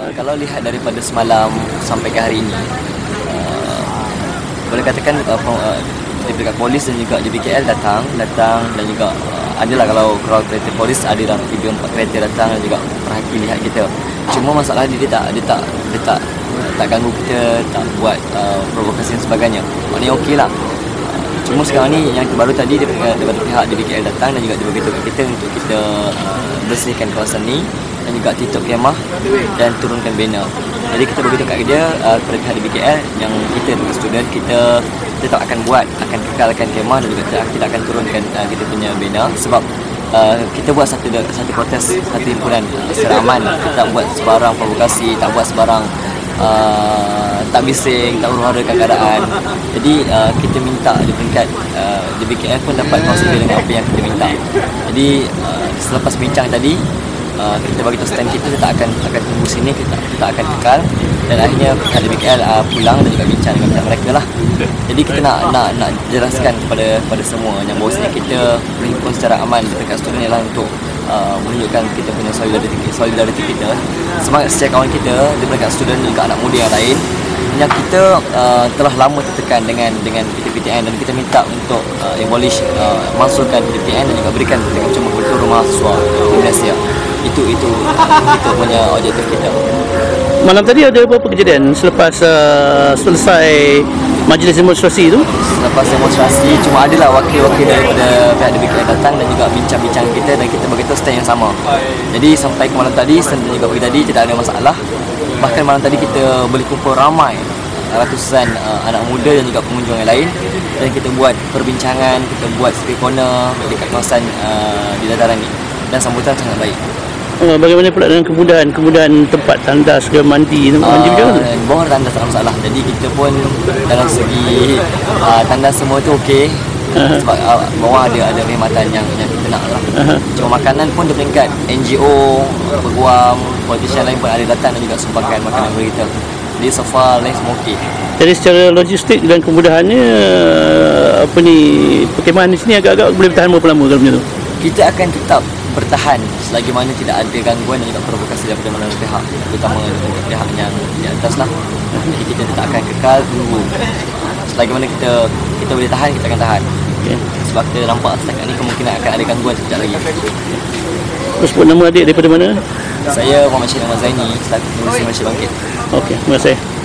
Kalau lihat daripada semalam sampai ke hari ini, boleh katakan daripada polis dan juga JBKL datang dan juga adalah kalau kereta polis ada dalam 3-4 kereta datang dan juga perhati lihat kita. Cuma masalah dia tak ganggu kita, tak buat provokasi dan sebagainya. Maknanya okey lah. Cuma sekarang ni yang terbaru tadi daripada pihak JBKL datang dan juga dia beritahu kat kita untuk kita bersihkan kawasan ni dan juga tutup kemah dan turunkan banner. Jadi kita beritahu kat dia kepada pihak JBKL yang kita sebagai student kita tak akan kekalkan kemah dan juga kita akan turunkan kita punya banner sebab kita buat satu protes, satu himpunan secara aman. Kita tak buat sebarang provokasi, tak buat sebarang tak bising, tak huru-harakan keadaan. Jadi kita minta di peringkat JBKL pun dapat konsider dengan apa yang kita minta. Jadi selepas bincang tadi kita bagi tahu stand kita tak akan tunggu sini, kita akan kekal dan akhirnya pihak JBKL pulang dan juga bincang dengan pihak mereka lah. Jadi kita nak jelaskan kepada semua yang bahawasanya kita berhimpun secara aman dekat student ialah untuk menunjukkan kita punya solidariti kita, semangat setia kawan kita daripada student juga anak muda yang lain yang kita telah lama tertekan dengan PTPTN dan kita minta untuk abolish, masukkan PTPTN dan juga berikan cuma kultur rumah mahasiswa di Malaysia. Itu kita punya objektif kita. Malam tadi ada beberapa kejadian selepas selesai majlis demonstrasi itu? Selepas demonstrasi cuma adalah wakil-wakil daripada pihak DBKL datang dan juga bincang-bincang kita dan kita beritahu stand yang sama. Jadi sampai ke malam tadi stand juga pagi tadi tidak ada masalah. Bahkan malam tadi kita boleh kumpul ramai ratusan anak muda dan juga pengunjung yang lain dan kita buat perbincangan, kita buat speak corner dekat kawasan di dataran ni dan sambutan sangat baik. Bagaimana pula dengan kemudahan tempat tandas ke mandi macam mana? Bawah tandas tak ada masalah. Jadi kita pun dalam segi tandas semua tu okey. Sebab bawah ada perkhidmatan yang kita nak lah. Cuma makanan pun di peringkat NGO, peguam, politician lain pun ada datang dan juga sumbangkan makanan kepada kita. Jadi so far lain semua okey. Jadi secara logistik dan kemudahannya perkhemahan di sini agak-agak boleh bertahan berapa lama kalau macam tu? Kita akan tetap bertahan selagi mana tidak ada gangguan dan juga provokasi daripada mana pihak, terutama daripada pihak yang di atas lah. Jadi kita tetap akan kekal tunggu. Selagi mana kita boleh tahan, kita akan tahan. Okay. Sebab kita nampak setakat ni kemungkinan akan ada gangguan sekejap lagi. Terus sebut nama adik daripada mana? Saya Muhammad Syed Ahmad Zaini, selaku Pengurusi Malaysia Bangkit. Okey, terima kasih.